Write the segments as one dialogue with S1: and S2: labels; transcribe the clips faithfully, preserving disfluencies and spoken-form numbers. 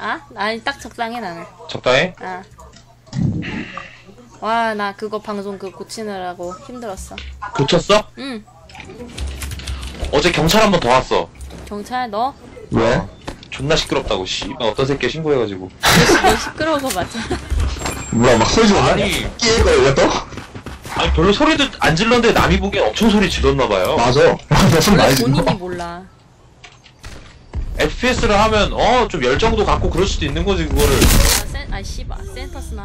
S1: 아? 아니 딱 적당해 나는.
S2: 적당해?
S1: 아. 와 나 그거 방송 그 고치느라고 힘들었어.
S2: 고쳤어?
S1: 응.
S2: 어제 경찰 한 번 더 왔어.
S1: 경찰 너?
S3: 왜?
S2: 어, 존나 시끄럽다고 씨 어떤 새끼 신고해가지고.
S1: 너 시끄러운 거 맞아.
S3: 뭐야 막 소리 질렀나?
S2: 아니.
S3: 끼일 거야 또?
S2: 아니 별로 소리도 안 질렀는데 남이 보기엔 엄청 소리 질렀나봐요.
S3: 맞아. 무슨
S1: 원래
S3: 말이지?
S1: 본인이 몰라.
S2: 에프피에스를 하면 어 좀 열정도 갖고 그럴 수도 있는 거지 그거를.
S1: 아, 센, 아 씨발 센터 쓰나.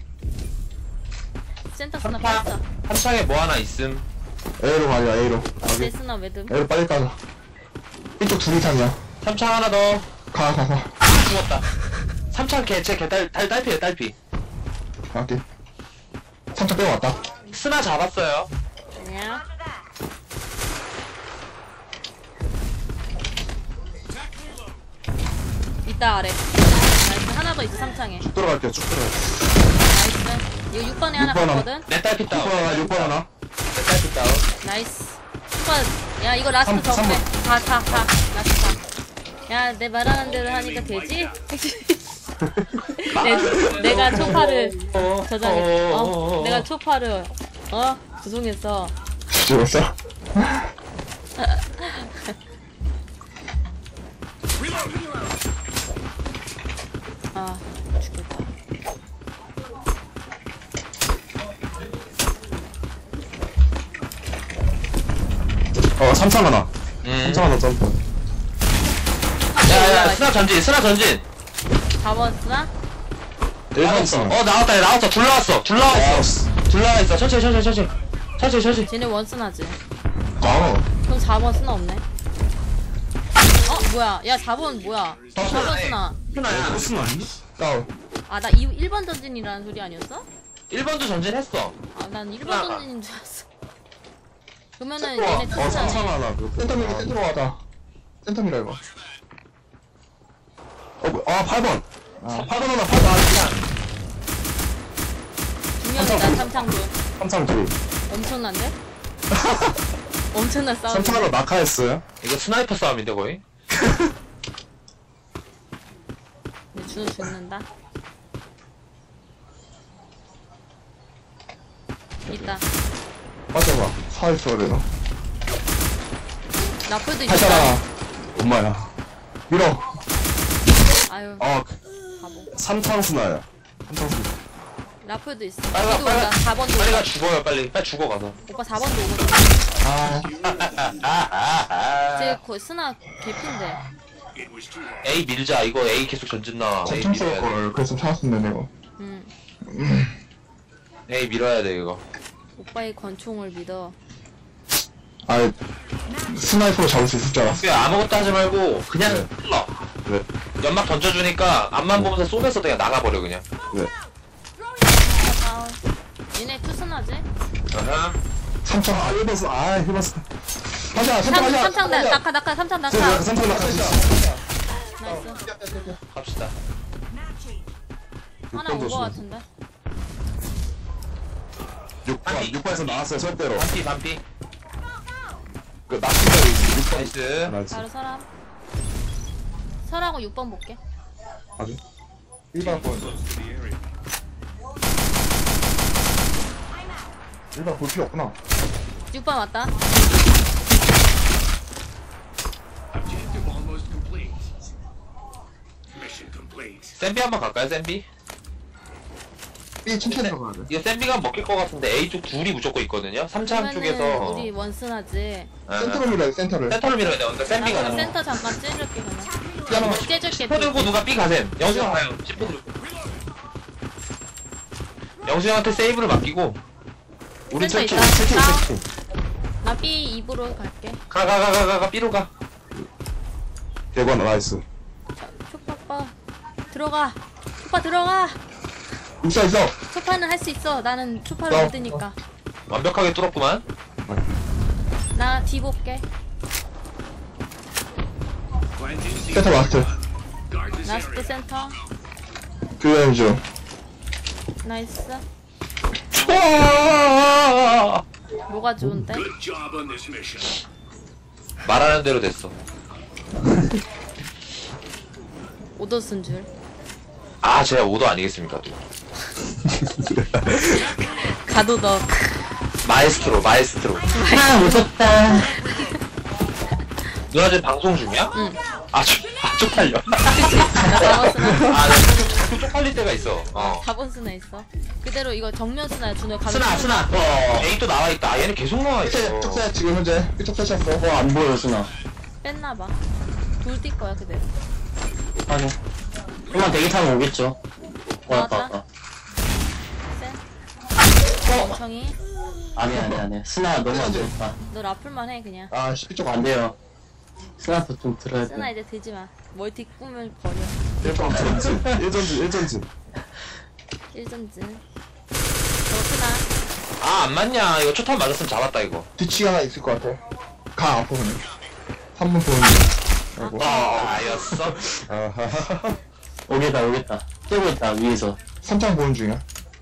S1: 센터 쓰나 뺐어.
S2: 한창에 뭐 하나 있음.
S3: A로 가자 A로.
S1: 센 쓰나 매듭.
S3: A로 빨리 가자. 이쪽 둘 이상이야.
S2: 삼창 하나 더.
S3: 가 가 가.
S2: 죽었다. 삼창 개체 개딸 딸 딸피야 딸피.
S3: 갈게. 삼차 빼고 왔다.
S2: 스나 잡았어요.
S1: 아니야. 이따 아래. 나이스 하나 더 있어 삼창에.
S3: 쭉 들어갈게요. 쭉 들어가.
S1: 나이스. 이거 육 번에 하나
S3: 육 번 하나.
S1: 갔거든.
S2: 내 딸피
S3: 육
S2: 다운.
S3: 번 하나 육 번 하나.
S2: 내 딸피 다운.
S1: 나이스. 육 번. 야 이거 라스트
S3: 삼- 삼
S1: 적배.
S3: 번.
S1: 가 가 가. 라스트 가. 야 내 말하는 대로 하니까 되지? 내, 내가 초파를 저장해. 어? 내가 초파를 어? 죄송했어.
S3: 죽었어?
S1: 아 죽겠다.
S3: 어 삼창 하나.
S2: 음.
S3: 삼창 하나 점프.
S2: 야야 스나 전진 스나 전진.
S1: 사 번 쓰나?
S3: 일 번
S2: 나왔어.
S3: 쓰나.
S2: 어 나왔다 나왔어 둘 나왔어 둘 나왔어 둘 나와있어 천천히 천천히 천천히 천천히 천천히.
S1: 쟤네 원 쓰나지.
S3: 아.
S1: 그럼 사 번 쓰나 없네. 어 뭐야? 야 사 번 뭐야? 사 번 쓰나?
S2: 스나야.
S3: 쓰나 아니? 다운.
S1: 아나 일 번 전진이라는 소리 아니었어?
S2: 일 번도 전진했어.
S1: 아 난 일 번
S2: 쓰나가.
S1: 전진인 줄 알았어. 그러면은
S3: 센터.
S1: 얘네
S3: 어 삼창
S1: 투스나네.
S3: 하나. 센터미가 센터로 가자. 센터미라 이거. 어, 뭐, 아, 팔 번. 아, 팔 번 하나, 팔 번 하나.
S1: 두 명이다 삼창도.
S3: 삼창 둘.
S1: 엄청난데? 엄청난 싸움.
S3: 삼창 하나 낙하했어요.
S2: 이거 스나이퍼 싸움인데 거의.
S1: 근데 준호 죽는다. 있다.
S3: 맞아봐. 사있어야 되나?
S1: 나풀도 있다.
S3: 팔잖아. 엄마야. 밀어.
S1: 아유
S3: 어,
S1: 바보.
S3: 삼창 스나야. 삼창 스나.
S1: 라풀도 있어.
S2: 빨리 가
S1: 뒤도
S2: 빨리
S1: 온다.
S2: 가
S1: 사 번도
S2: 빨리 가
S1: 온다.
S2: 죽어요 빨리 빨리 죽어 가서.
S1: 오빠 사 번도 오거든.
S3: 아.
S1: 쟤 거의 스나 개핀데.
S2: A 밀자 이거 A 계속 전진 나와. A
S3: 엄청
S2: 밀어야 돼.
S3: 쏠걸. 그래서 찾았으면 내가.
S1: 응.
S2: A 밀어야 돼 이거.
S1: 오빠의 권총을 믿어.
S3: 아, 스나이퍼로 잡을 수 있을 줄 알았어.
S2: 그냥 아무것도 하지 말고 그냥
S3: 네.
S2: 찔러.
S3: 왜?
S2: 연막 던져주니까 앞만 보면서 쏘면서 그냥 나가버려 그냥.
S3: 왜?
S1: 아, 얘네 투스나지?
S2: 아하.
S3: 삼창, 아, 일 번 스 아, 일 번 스 가자, 삼창
S1: 삼,
S3: 가자.
S1: 삼창 나, 낙하 낙하 삼창 낙하.
S3: 저, 삼창 낙하.
S1: 나이스.
S2: 갑시다.
S1: 하나 온 거 같은데.
S3: 육 번, 육 번에서 나왔어요, 절대로.
S2: 반피 반피.
S3: 그, 낚시대로 육 번.
S2: 나이스.
S3: 나이스.
S1: 바로 설함. 설하고 육 번 볼게.
S3: 아주. 일 번 번. 일 번 볼 필요 없구나.
S1: 육 번 왔다.
S4: Objective almost complete. Mission complete.
S2: 샌비 한번 갈까요 샌비?
S3: B 천천히 들어가야 돼.
S2: 이거 샌비가 먹힐 것 같은데 A 쪽 둘이 무조건 있거든요. 삼창 쪽에서.
S1: 그러면은 우리 원스나지.
S2: 아,
S3: 센터로 밀어야 돼, 센터를.
S2: 센터를 밀어야 돼. 근데
S1: 나
S2: 샌비가
S1: 그럼
S2: 너무.
S1: 센터 잠깐 째줄게 그냥.
S3: 하나만.
S1: 째줄게.
S2: 십 호 들고 누가 B 가셈. 영수 형 가요. 십 호 들고. 영수 형한테 세이브를 맡기고.
S3: 우리
S1: 센터
S3: 체킹,
S1: 있다.
S3: 체킹,
S1: 다운.
S3: 체킹.
S1: 나 B 입으로 갈게.
S2: 가 가 가 가 가 가 B로 가.
S3: 대관, 나이스.
S1: 자, 초파빠 들어가. 초파 들어가.
S3: 있어, 있어.
S1: 초파는 할 수 있어. 나는 초파를
S3: 어,
S1: 믿으니까.
S2: 완벽하게 뚫었구만.
S1: 나 D 볼게.
S4: Planting seed.
S3: 센터 마스터.
S4: Guard this
S1: 라스트
S4: area.
S1: 센터.
S3: 교현이죠.
S1: 나이스.
S2: 와!
S1: 뭐가 좋은데?
S4: Good job on this mission.
S2: 말하는 대로 됐어.
S1: 오더 쓴 줄.
S2: 아, 제가 오더 아니겠습니까, 또.
S1: 가도덕.
S2: 마에스트로, 마에스트로.
S3: 아, 무섭다.
S2: 누나 지금 방송 중이야?
S1: 응.
S2: 아, 쪽, 아, 쪽팔려.
S1: 나 다번스나.
S2: 아, 나 가끔, 가끔 쪽팔릴 때가 있어. 어.
S1: 다번스나 있어. 그대로 이거 정면 스나야 준호 가면.
S2: 스나, 스나. 어, 에이 또 나와있다. 아, 얘는 계속 나와있어.
S3: 쪽사 지금 현재 삐쪽 패쳤어. 어, 안 보여, 순아.
S1: 뺐나봐. 돌 뛸 거야 그대로.
S3: 확인. 좀만 대기 타면 오겠죠.
S1: 나왔다.
S3: 왔다, 왔다.
S1: 센. 멍청이.
S3: 아니, 아니, 아니. 스나 너무 안 좋다.
S1: 너 라플만 해 그냥.
S3: 아, 삐쪽 안 돼요. 스나도 좀 들어야
S1: 쓰나
S3: 돼.
S1: 이제 들지 마. 멀티 꿈을 버려.
S5: 일전지, 일전지, 일전지.
S1: 일전진. 저 쓰나.
S2: 아, 안 맞냐. 이거 초탄 맞았으면 잡았다, 이거.
S5: 뒤치기 하나 있을 것 같아. 가, 앞으로 그냥. 한 번 보는 아이고.
S2: 아, 아였어.
S5: 아하하하.
S3: 오겠다, 오겠다. 떼고 있다, 위에서.
S5: 삼창 보는 중이야.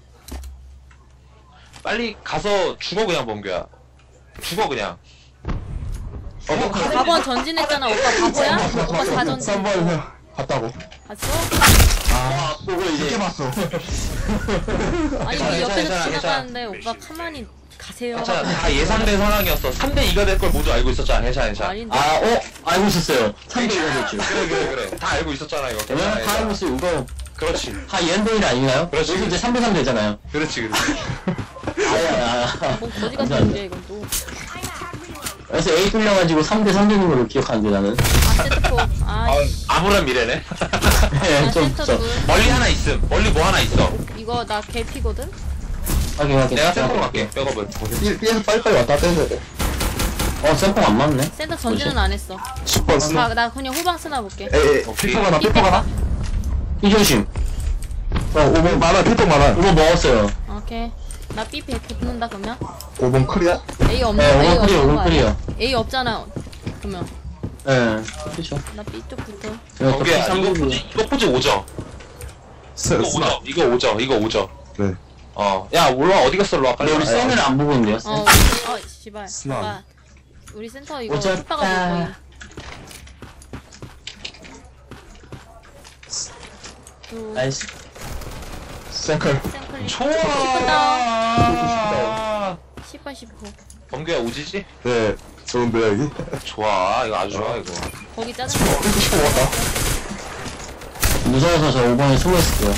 S2: 빨리 가서 죽어, 그냥, 범규야. 죽어, 그냥. 어, 뭐,
S1: 사 번 전진했잖아. 오빠 바보야? 오빠 사 전진.
S5: 삼 번 그냥 갔다고.
S1: 봤어?
S5: 아,
S3: 보고
S5: 이렇게 봤어.
S1: 아니
S2: 괜찮아,
S1: 우리 옆에서
S2: 괜찮아,
S1: 지나가는데 오빠 가만히 가세요.
S2: 괜찮아. 다 예상된 상황이었어. 삼 대 이가 될 걸 모두 알고 있었잖아. 괜찮아, 괜찮아.
S1: 아닌데.
S3: 아, 어? 알고 있었어요. 삼 대 이가 됐죠.
S2: 그래, 그래, 그래. 다 알고 있었잖아, 이거. 괜찮아,
S3: 왜냐면
S2: 괜찮아.
S3: 카르무스 이거
S2: 그렇지.
S3: 다 연동일 아닌가요?
S2: 그렇지.
S3: 여기서 이제 삼 대 삼 되잖아요.
S2: 그렇지, 그렇지.
S3: 아야, 아.
S1: 뭔 거지 같은 소리야 이건 또.
S3: 그래서 A 뚫려가지고 삼 대 삼 되는 걸로 기억하는데 나는.
S1: 아 세트포. 아 씨.
S2: 아무런 미래네.
S3: 네,
S1: 나
S3: 좀,
S1: 센터
S3: 좀.
S1: 둘.
S2: 멀리 하나 있음. 멀리 뭐 하나 있어.
S1: 이거 나 개피거든?
S3: 확인, 확인.
S2: 내가 센터로 갈게. 백업을.
S5: 삐, 삐에서 빨리빨리 왔다 갔다 해줘야 돼.
S3: 어, 쌤뽕 안 맞네.
S1: 센터 전진은 안 했어.
S5: 십 번 쓰나?
S1: 나, 나 그냥 후방 쓰나 볼게.
S5: 에에,
S2: 오케이.
S5: 피포 하나, 피포 하나.
S3: 이 조심.
S5: 어, 오 번 많아, 피포 많아.
S3: 이거 먹었어요.
S1: 오케이. 나 B 붙는다 그러면.
S5: 오 번 클리어?
S1: A 없는
S3: 네,
S1: A
S3: 오번 클리어,
S1: 없는 거
S3: 오번
S1: 아니야?
S3: 클리어.
S1: A 없잖아. 그러면
S3: 예, 그렇죠.
S1: 나 B 쪽부터.
S3: 제가
S2: 범규야, 이거
S3: 삼
S2: 포즈, 이거 포즈 오죠?
S5: 스,
S2: 이거 오죠? 이거 오죠? 이거 오죠?
S5: 네.
S2: 어. 야, 올라와. 어디 갔어? 올라와. 빨리.
S3: 근데 우리
S2: 올라와.
S3: 쌤을 안 보고 있는데요,
S1: 어,
S3: 쌤?
S1: 우리, 어, 씨발.
S5: 스나.
S1: 오빠, 우리 센터 이거
S3: 오졌다.
S1: 슈퍼가 볼 거임. 두,
S3: 나이스.
S5: 생클.
S1: 생클릭.
S2: 좋아.
S1: 십 번 십 호.
S2: 범규야, 오지지?
S5: 네, 좋은데요, 여기?
S2: 좋아. 이거 아주 좋아, 이거.
S1: 거기 짜증나.
S5: 삐고 싶어 먹었다.
S3: 무서워서 저 오 번에 숨어 있을게요.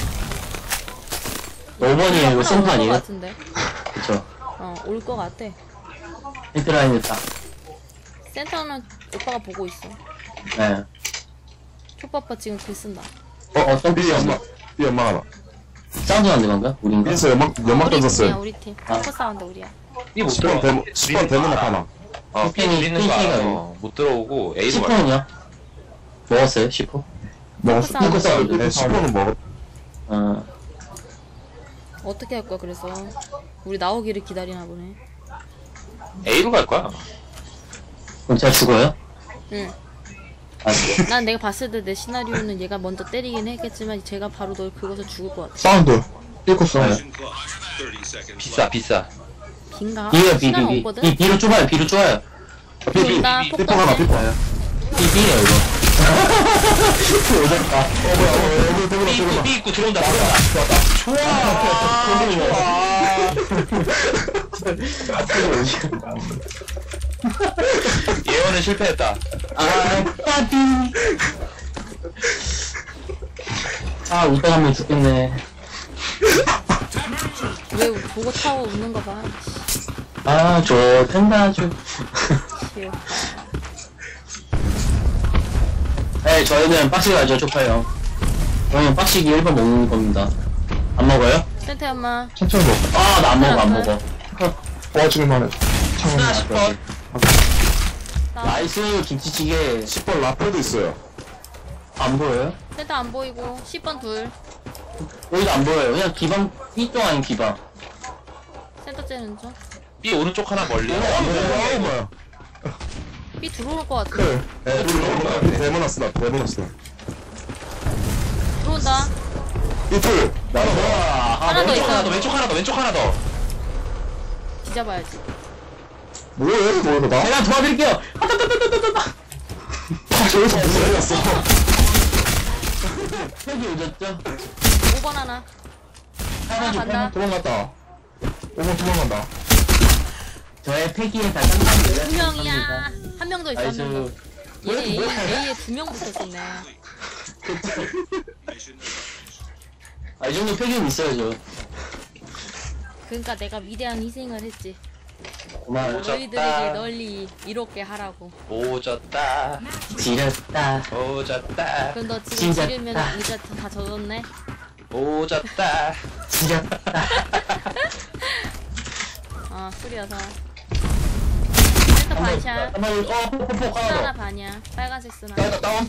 S3: 오 번이 이거 센터
S1: 올것
S3: 아니에요?
S1: 같은데.
S3: 그쵸.
S1: 어, 올 것 같아.
S3: 히트라인 있다.
S1: 센터는 오빠가 보고 있어.
S3: 네.
S1: 초빠빠 지금 글 쓴다.
S3: 어, 어떤
S5: 삐 연막, 삐 연막 하나.
S3: 사운드 안 되는가? 우린가?
S5: 삐에서 연막, 연막
S1: 우리 팀이야,
S5: 던졌어요.
S1: 우리 팀.
S3: 아.
S1: 초코 사운드 우리야.
S2: 이못
S5: 십 번 대문, 십 번 대문 앞 하나.
S2: 어, 삐
S3: 삐
S2: 있는 거
S3: 삐
S2: 알아.
S3: 삐
S2: 어, 못 들어오고, A도 갈
S3: 십 호는요? 먹었어요, 십 호?
S5: 먹었어.
S1: 사운드.
S5: 삐고 사운드. 네, 십 번은 먹었.
S3: 어,
S1: 어떻게 할 거야, 그래서. 우리 나오기를 기다리나 보네.
S2: A로 갈 거야.
S3: 그럼 제가 죽어요?
S1: 응.
S3: 아, 네.
S1: 난 내가 봤을 때 내 시나리오는 얘가 먼저 때리긴 했겠지만 제가 바로 널 긁어서 죽을 것 같아.
S5: 사운드. 삐고 사운드.
S2: 비싸, 비싸.
S1: 빈가?
S3: B에요, B,
S1: 시간
S3: B, B.
S1: 없거든?
S3: B, B로 좁아요, B로 좁아요. B, B,
S1: 나
S2: 삐,
S1: 폭
S5: 삐뽀 하나,
S1: 던지.
S5: 삐뽀 하나.
S3: B, B에요, 이거. 오졌다.
S5: 어, 뭐야, 어, 여기 대문 앞,
S2: 삐
S5: 대문
S2: 입고,
S5: 앞.
S2: 삐 입고 들어온다, 들어온다. 예언은 실패했다.
S3: 아, 빠비. 아, 웃다가 한번 죽겠네.
S1: 왜 보고 타고 웃는 거 봐.
S3: 아, 좋텐다, 아주.
S1: 귀여워.
S3: 네, 저희는 빡시게 가죠, 쪽파요. 저희는 빡시게 일 번 먹는 겁니다. 안 먹어요?
S1: 센터 엄마.
S5: 천천히 먹어.
S3: 아, 나 안 먹어, 안 먹어.
S5: 도와주기만 해. 창문
S2: 하나 십 번.
S1: 나
S3: 나이스, 김치찌개.
S5: 십 번 라플도 있어요.
S3: 안 보여요?
S1: 센터 안 보이고 십 번 둘.
S3: 여기도 안 보여요. 그냥 기방, B동 아닌 기방.
S1: 센터 째는 중.
S2: 삐 오른쪽 하나 멀리.
S5: 어, 뭐야.
S1: B 들어올 것 같아.
S5: 클. 에, 대문 왔어, 대문 왔어.
S1: 들어온다.
S5: 이틀.
S3: 나도.
S1: 하나 더
S2: 왼쪽 하나
S1: 있어.
S2: 더, 왼쪽 하나 더, 왼쪽 하나 더.
S1: 뒤잡아야지.
S5: 뭐해, 뭐해, 나?
S3: 제가 도와드릴게요.
S5: 아, 저기서 무슨 일이었어?
S3: 팩이 오졌죠?
S1: 오 번 하나. 하나
S3: 하나
S1: 간다.
S5: 도망갔다. 오번 도망간다.
S3: 저의 팩기에 다 깜짝
S1: 두 명이야. 한 명 더 있어, 한 명 더.
S3: 나이스.
S1: 얘 A, A에 두 명 붙었었네.
S3: 아, 이 정도 팩기는 있어야죠.
S1: 그러니까 내가 위대한 희생을 했지.
S3: 고마워요.
S1: 너희들에게 널리 이롭게 하라고.
S2: 오졌다.
S3: 지렸다.
S2: 오졌다.
S1: 그럼 너 지금
S3: 진짜
S1: 지르면
S3: 딱.
S1: 의자 다 젖었네?
S2: 오졌다.
S3: 지렸다.
S1: 어, 수리여서. 센터 반샷.
S3: 한번 어, 폭폭폭
S1: 하나
S3: 하나 더.
S1: 반이야. 빨간색 쓰나.
S5: 나이다 다운.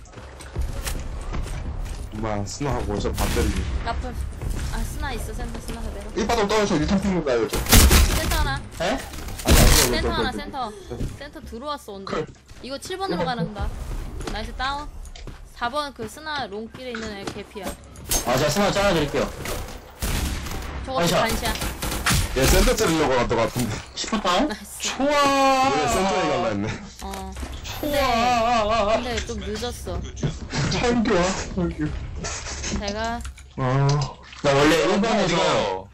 S5: 엄마 스나하고 어디서 배터리.
S1: 라플. 아, 스나 있어. 센터 스나 그대로.
S5: 일 바닥 떨어져 유탄 풍물 가요 저.
S1: 센터 하나.
S3: 에?
S5: 아니 아니
S1: 센터 하나, 센터. 센터 들어왔어, 언제. 이거 칠 번으로 가는다. 나이스 다운. 사 번 그 스나 롱길에 있는 애 개피야.
S3: 아, 제가 스나 잘라드릴게요.
S1: 저거
S3: 반샷.
S1: 반샷.
S5: 얘 센터 찌르려고 갔던 것 같은데.
S3: 십 번 다운?
S1: 나이스.
S3: 좋아.
S5: 얘 센터에 갈라 했네.
S1: 어. 근데, 근데 좀 늦었어.
S5: 참교야 참교.
S1: 제가
S5: 아.
S3: 나 원래
S2: 이거
S3: 일 번에서
S2: 이거